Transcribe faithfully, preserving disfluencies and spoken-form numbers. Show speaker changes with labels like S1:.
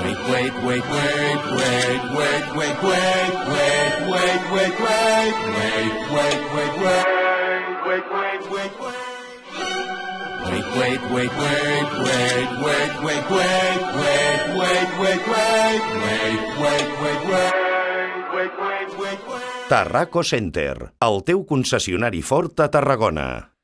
S1: Wait, wait, wait, wait, wait, wait, wait, wait, wait, wait, wait, wait, wait, wait, wait, wait, wait, wait, wait, wait. Wait, wait, wait, wait, wait, wait, wait, wait, wait, wait, wait, wait, wait, wait, wait, wait, wait, wait, wait.
S2: Tarraco Center, el teu concessionari Ford a Tarragona.